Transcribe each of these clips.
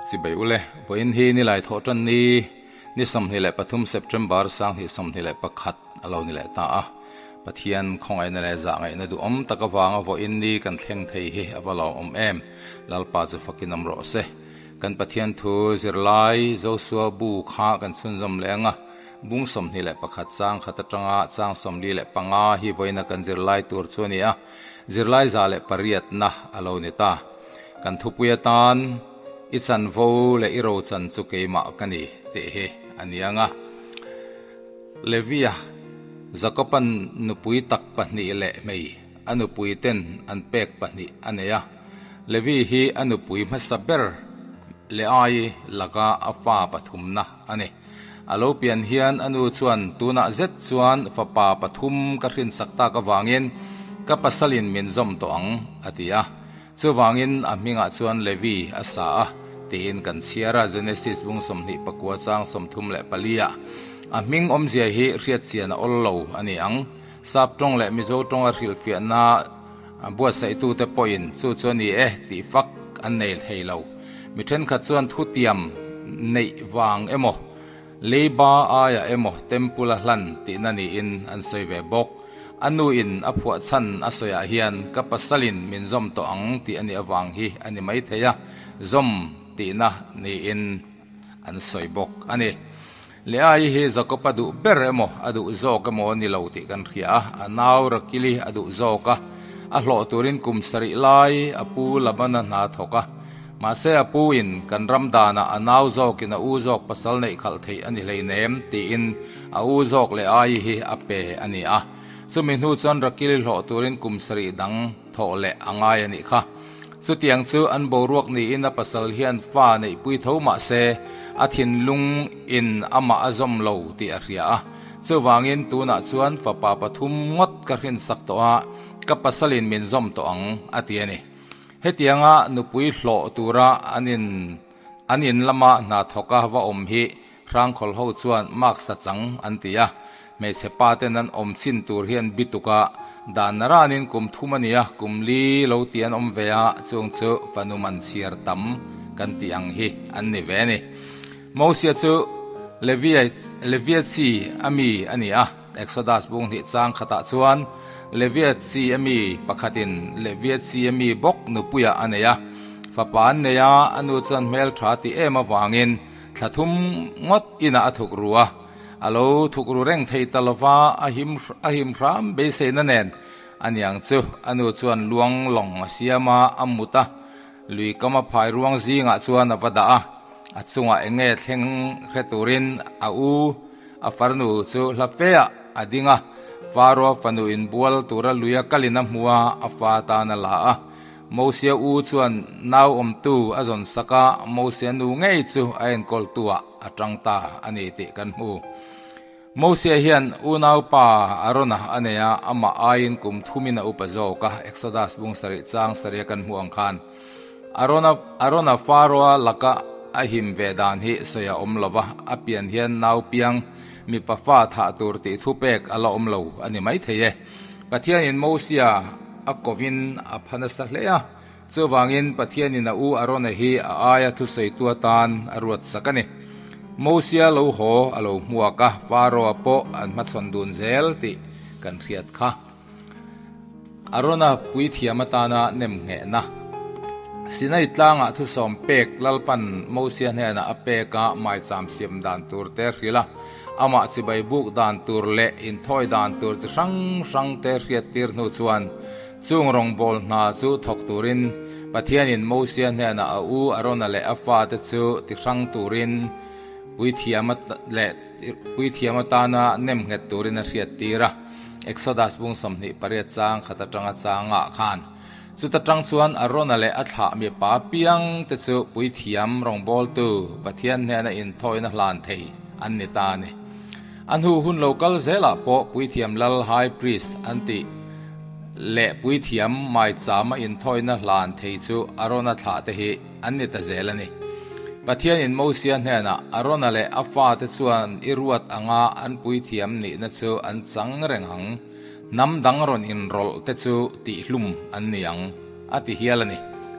สิเบอุเลวันฮีนี่ไหลทอจันนี่สมนี่แหละปฐุมเซปเทมเบอร์สังที่สมนี่แหละประคัดเรานี่แหละตาปะเทียนของไอ้นี่แหละจะไงนะดูตะกวางวันนี้กันเทงไทยเอวเราลลปาจะฟักินน้ำรอเสกันปะเทียนทูจิรไลโจสัวบูข้ากันสุนจำแรงบุ้งสมนี่แหละประคัดสร้างขัดจังสร้างสมนี่แหละปังฮีไว้นักันจิรไลตัวชวนี่จิรไลจะแหละปริยัตนะเรานี่ตากันทุบเวตันอิสันโวและอิโรสันสุเกมากันนี่เตะอันนี้เลวียจักปันนุปุยตักปันนี่เละไม่อนุปุยเต้นอันเป็กปันนี่อันนี้เลวีฮีอนุปุยมัสเบอร์เลไอลักอาฟ้าปฐุมนะอันนี้อโลเปียนเฮียนอนุชวนตูน่าเจ็ดชวนฟ้าป่าปฐุมกระหินสักตากวางินกับปัสลินมินซอมตองอัติยาชวางินอามิงชวนเลวีอาสาตีนกันเชียร์เจเนซิสบุงสมนิปกัวสร้างสมทุมและปลียอามิงอมเจียฮีเรียดเสียนอลโลอันนี้สับตรงและมิโซตรงอาริลฟิอานาบัวใส่ตูเตปอยน์สู้ชวนนี้ตีฟักอันเนลเฮโลมิเทนขัดชวนทุติยมในวางเอโมเลบาอายเอโมเต็มปุลลันตีนันอินอันเซเวบกอันนูอินอภวชันอสยาเฮียนกับปัสลินมินซอมตองตีอันนี้วางฮีอันนี้ไม่เทียซอมตีนะนี่อินอันสวยบกอันนี้เลี้ยฮี จะก็ปดูเบรโมอดูโจกโมนี่เราติกันเขียอันนาวรักิลีอดูโจกอัลโลตุรินกุมสริไลอปูลับนันนาทกมาเสียปูอินกันรำดานะอันนาวโจกินอูโจกปัสลในขัลเทอันนี้เลยเนมตีอินอูโจกเลี้ยฮีอเปอันนี้สุมินูจันรักกิลิโลตุรินกุมสริดังโถเลอังไงนี่ค่ะสุดยังซูอันโบรวกนี่อินปัสลเฮียนฟ้าในปุยเท้ามาเสอาทินลุงอินอามาอซอมโลตีอาริยาสุวางินตูนัดชวนฟ้าป่าปฐุมงดกระหินสักตัวกับปัสลินมินซอมตัวอังอาทิยนี่เฮตียงนุปุยโลตูระอันนินละมานาทกะว่าอมฮีร่างขลหูชวนมากสัจจังอันตียไม่เสพาเตนันอมสินตูเฮียนบิตุกะดานนารานินกุมทุมานียกุมลีโลเตียนอมเวียจงเจอฟานุมันเชียร์ตัมกันตีอังฮีอันนี้เวนี่มอเสียจูเลวียซีอามีอันนี้เอ็กโซดัสบุงที่จางขตาชวนเลวียซีอามีปักดินเลวียซีอามีบกนุปุยอันนี้ฟ้าปานเนี่ยอนุจันเมลทราติมาวางินถ้าทุ่มงดอินาทุกรัวอโลทุกรูเร่งไทยตลอดว่าอหิมพรามเบเซนันเองอันยังจูอนุชวนลวงหลงเสียมาอัมมุตะลุยก็มาพายรวงซีงะชวนอวดาอัศวะเองเงเทงเรตูรินอาฟาร์นูจูลาเฟียอดิงะฟาโรฟานูอินบัวลตัวลุยกัลินัมหัวอาฟาตานาลาโมเสียชวนนาวอมตูอาจนสักโมเสียนูเงยจูไอนกอลตัวอัตรังตาอันนี้ติกันหูโมเสียเฮียนอุณาวป่าอารณะอันนี้อามาอายินกุมทุมินาอุปโจกะเอ็กซ์ดัสบุงสริจางสริกันห่วงคันอารณะฟาโรลักะอหิมเวดานฮิสยาอมลวะอเปียนเฮียนนาวเปียงมีปะฟ้าถาตูรติทุเปกอลอมลวอันนี้ไม่เทียปะเทียนินโมเสียอักวินอพันสักเลยเจ้าวางินปะเทียนินอูอารณะฮิอายะทุสัยตัวตานอรวดสักนี่โมเสียโลโหอโลมัวกะฟาโรอโปอันมัดสนดุนเซลติกันเรียดค่ะอารณะปุยเทียมตานะเนมเงนะสินัยตลางทุสอมเป็กลลปันโมเสียเนนะอเปกะไม่จำเสียมดานตูร์เตอร์ฮิละอามาสิใบบุกดานตูร์เละอินทอยดานตูร์จะรังเตอร์เรียดตีร์นุชวนจุงรองบอลนาจูทกตูรินปะเทียนินโมเสียเนนะอูอารณะเละอฟาเตจูติรังตูรินปุยเทียมตานะเนมเงตูรินเรียดตีระเอ็กซ์ดัสบุงสมนิปริยจางขัดจังจางะขานสุดจังส่วนอารณะเละอัฐามีป้าเปียงเตจูปุยเทียมรองบอลตูปะเทียนเนนะอินทอยนะลานเทอันนิตานีอันหูหุ่นโลกัลเซลาโปปุยเทียมลลไฮพรีสอันติเละปุยเทียมไม่จามาอินทอยนะลานเทจูอารณะถาเตหิอันนิตาเซลนี่ปะเทียนอินโมเซียนเฮนะอารณะเละอัฟาเตส่วนอิรวดอ่างอันปุยเทียมนี่นัจูอันสังเรงหังน้ำดังรอนอินโรลเตจูติลุมอันนี้ยังอติเฮียลนี่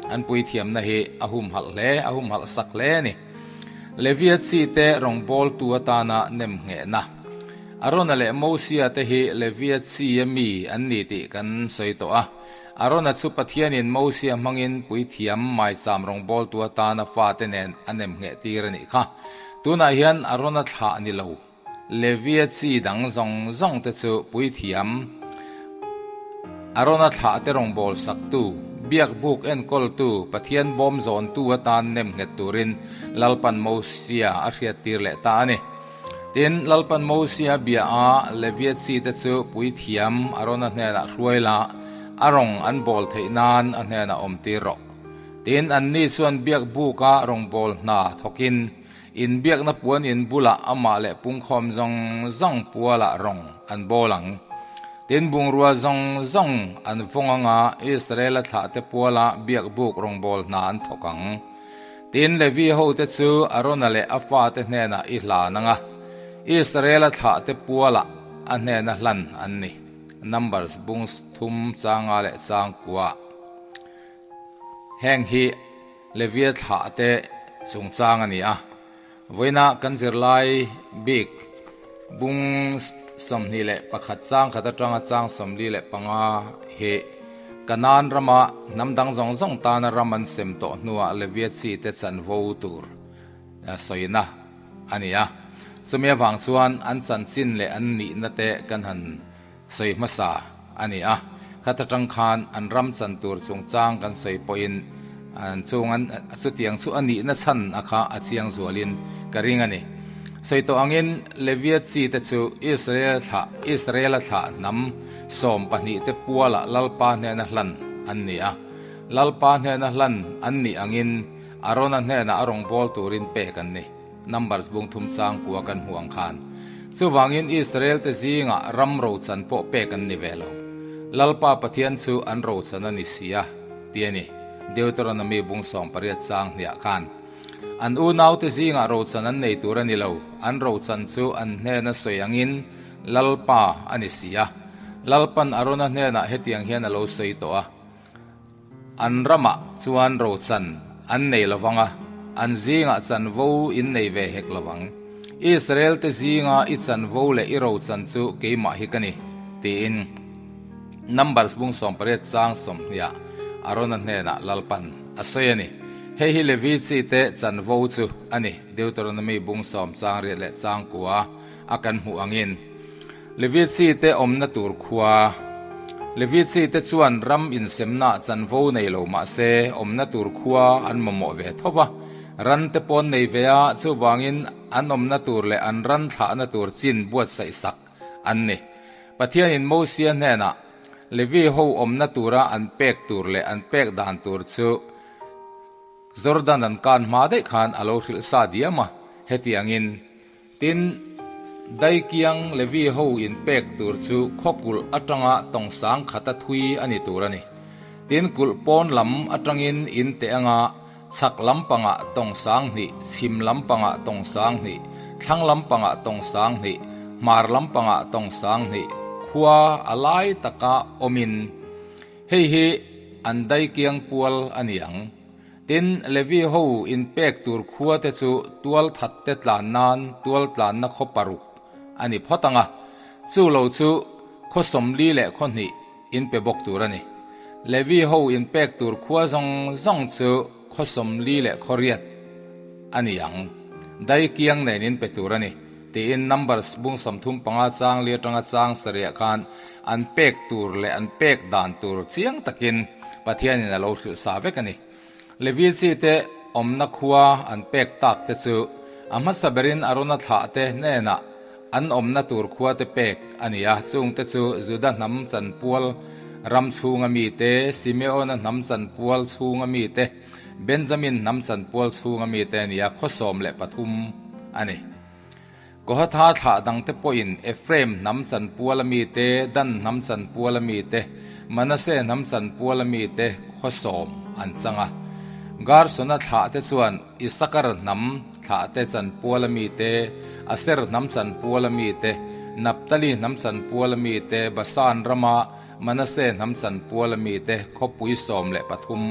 อันปุยเทียมนะเฮอหุมหัลเลอหุมหัลสักเลนี่เลวียซีเตรองบอลตัวตานะเนมเงนะอารอนเลโมเซียเตเฮเลวียซียมีอันนี้ติกันสวยตัวอารอนสุปเทียนินโมเซียมังอินปุยเทียมไม่สามรองบอลตัวตานะฟาเตเนนอันเนมเงตีรนี่ค่ะตัวน่ะเฮียนอารอนท่านี่เลวเลวียซีดังซงเตจูปุยเทียมอารอนท่าเตรองบอลสักตูเบียกบุกเอ็นกอลตูปะเทียนบอมโซนตัวตานเนมเงตูรินลลปันโมเซียอาเรียตีเลตานี่ตินลลปันโมเซียเบียอาเลวียซีเตจูปุยเทียมอารอนเนน่ะรวยละอารองอันบอลเทนานอันเนน่ะอมตีรอตินอันนี้ส่วนเบียกบุการองบอลนาทอกินอินเบียกนับวนอินบุละอามาเลปุงคอมซงปัวละรองอันบอลังตินบุงรัวซงอันฟงงาอิสราเอลท่าเตปัวละเบียกบุกรองบอลนาอันทอกังตินเลวีโฮเตจูอารอนเลอาฟาเตเนน่ะอิลานังอิสราเอลท่าเตปัวละอันเนน่ะลันอันนี้numbers บุงทุมจางอาเลจางกัวแห่งฮีเลวีท่าเตสุงจางอันนี้วันน่ะกันเจอไลบิกบุงสมนีเล่ปะขัดจางขัดจางจางสมนีเล่ปังอาเฮกันนานรำมานำดังซงตานรำมันเซมโตนัวเลวีซีเตจันโวตูร์สวยนะอันนี้สมัยวังส่วนอันสันสินเล่อันนี้นั่นเตกันหันสวยมาซาอันนี้ขัดจังคานอันรำสันตูร์จงจางกันสวยปอยน์อันจงอันสุดยังสุอันนี้นั่นสันอาคาอาเซียงสัวลินกริงอันนี้สวยตัวอังอินเลวีซีเตจูอิสราเอลท่านำสมปนิเตปัวละลัลปาเนนลันอันนี้ลัลปาเนนลันอันนี้อังอินอารอนเนนอารองบอลตูรินเปกันนี่นัมเบอร์บุงทุมจางกัวกันห่วงคานสุวังอินอิสราเอลเตซีงะรัมโรจันโปเปกันนี่เวลาลัลปาปะเทียนสูอันโรจันนิเซียเตียนี่เดวตรนามีบุงสองปริยัติจางเนี่ยคานอันอูนาวเตซีงะโรจันนันในตัวนี่เลวอันโรจันสูอันเนนสวยงินลัลปาอันนิเซียลัลปันอารอนเนนะเฮติยังเฮียนโลสวยตัวอันรำะชวนโรจันอันในละวังอันซีงะจันวูอินในเวเฮกละวังอิสราเอลเตซีงะอิจันวูเลอิโรจันสูเกมาฮิกันีตีอินนัมเบอร์บุงสองปริยัติจางสมยาอารอนเนนะลัลปันอาศัยนี่เฮฮิเลวีซีเตจันวูจูอันนี้เดวตรนามีบุงสองจางเรียเลจางกัวอากันหูอังอินเลวีซีเตอมนาตูร์ขัวเลวีซีเตชวนรำอินเซมนาจันวูในโลมาเซอมนาตูร์ขัวอันมโมเวทว่ารันเตปอนในเวียสุวังอินอันอมนาตูร์เลอันรันท่านาตูร์จินบวชใส่สักอันนี้ปะเทียนินโมเซียนเนนะเลวีโฮอมนาตูระอันเป็กตูร์เลอันเป็กดานตูร์ชูจอร์ดานันการมาได้ขานอโลหิลซาเดียมาเฮติยังอินตินได้เกียงเลวีโฮอินเป็กตูร์ชูขกุลอัตงะตองสังขัดทุยอันนี้ตูระนี่ตินกุลปอนลำอัตงอินเตงะชักลำปังะตองสังนี่ซิมลำปังะตองสังนี่ทั้งลำปังะตองสังนี่มาร์ลำปังะตองสังนี่ขัวอะไรตะกะอมินเฮอันได้เกียงปัวลอันยังตินเลวีโฮอินเป็กตูร์ขัวเตจูตัวทัดเตตลานนานตัวตลานนักขปารุกอันนี้พอตังจูโลจูขสมลีเล่คนนี้อินเปบกตูระนี่เลวีโฮอินเป็กตูร์ขัวซงจูขสมลีเล่ขเรียดอันนี้ยังได้เกียงในนินเปตูระนี่ตีอินนัมเบอร์บุงสมทุมปังอาจางเลียจังอาจางเสียกันอันเป็กตูร์เล่อันเป็กดานตูร์เชียงตะกินปะเทียนินเราถือสาเวกันนี่เลวีซีเตอมนักขัวอันเป็กตักเตจูอามัสเบรินอารณท่าเตเนนะอันอมนาตูร์ขัวเตเป็กอันนี้จุงเตจูจุดน้ำจันปัวลรำชูงมีเตซิเมโอนน้ำจันปัวลชูงมีเตเบนจามินน้ำจันปัวลชูงมีเตนี่ขสมเละปทุมอันนี้ก็ฮัทท่าดังเตปอินเอฟเรมน้ำจันปัวลมีเตดันน้ำจันปัวลมีเตมานาเซน้ำจันปัวลมีเตขสมอันจังกาลสนท่าเตชวนอิสกรน้ำท่าเตจันปัวลมีเตอาเซร์น้ำจันปัวลมีเตนับตลีน้ำจันปัวลมีเตบาซานรามามานาเซน้ำจันปัวลมีเตขบุยสมเละปทุม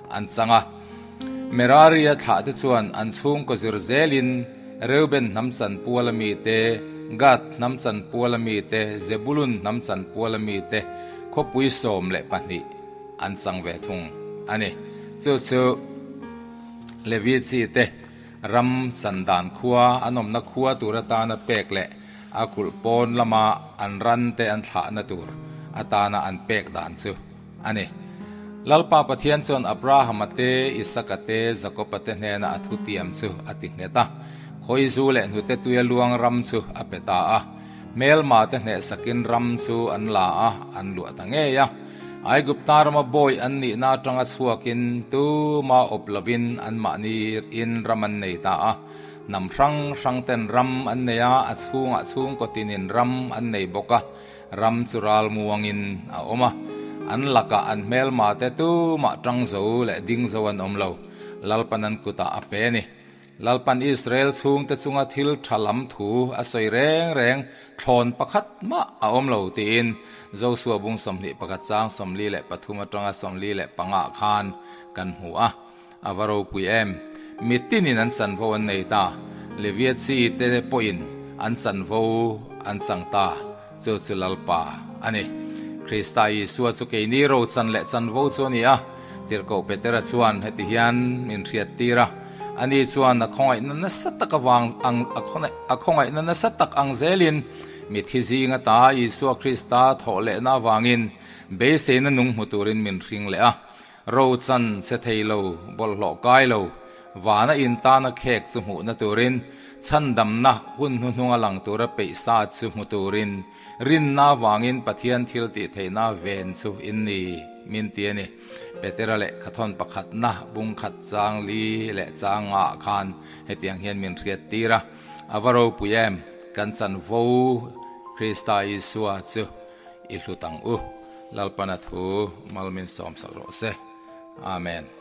อันสังะเมรารียถาที่ชวนอันซุงก็ซิรเซลินเรวเบนน้ำสันปัวละมีเตกัดน้ำสันปัวละมีเตเซบุลุนน้ำสันปัวละมีเตคบปุยโสมเละปันนี้อันสังเวทุงอันนี้จู่เลวีซีเตรำสันดานขัวอันอมนักขัวตุรตานาเปกเละอากุลปนละมาอันรันเตอันถานาตูรอาตานาอันเปกดานซูอันนี้ลัลปาปะเทียนส่วนอับราฮัมเตอิสกเตจักรปะเตเนนะอัตุเตียมซูอติเนตาคอยซูเลนุเตตุยลวงรำซูอเปตาเมลมาเตเนสกินรำซูอันลาอันลวดตังเงียไอกุปตารมาบอยอันนี้นาจังอัสวกินตูมาอบลวินอันมานีอินรมันเนตานำรังเต็นรำอันเนียอัดซุงก็ตินินรำอันเนบกะรำสุราลมัวงินอมาอันลักอันเมลมาเตตูมาจังโซและดิ้งโซวันอมเลวลัลปันันกุตาอเปนีลัลปันอิสราเอลซุงเตซุงอทิลทลัมถูอาศัยแรงทนประคัดมาอมเลวตีนโจสัวบุงสมลีประคัดจางสมลีและปฐุมจังสมลีและปังอาคานกันหัวอาวารูปุยเอ็มมิตินินันสันโวอันเนตาเลเวียซีเตปอินอันสันโวอันสังตาโจสุลัลปาอันนี้คริสต์ไอสวดสุเกนีโรสันและสันโวส่วนนี้ติรโกเปเตระชวนเหติยันมินเรียตีระอันนี้ชวนนักของไอ้นั่นสัตตะกวางอังของไอ้นั่นสัตตะอังเซลินมิทิซิงตาอิสวคริสตาทอเลนาวางินเบเซนนุงมุตุรินมินริงเลโรสันเซเทโลบอลหลอกไกโลวานาอินตานักเขกสมุนตุรินฉันดำนะหุ่นงอลังตัวระเปซาสมุตุรินรินนาวางินปะเทียนทิลติเทนาเวนสุอินนีมินเตียนีเปเตระเละขัดทอนประคัดนะบุงขัดจางลีและจางอาคานเหตียงเฮียนมินเรียตีระอาวารูปุยเอมกันสันโวคริสตาอิสวาซูอิลุตังลัลปนัทูมัลมินสอมสัลโรเซอาเมน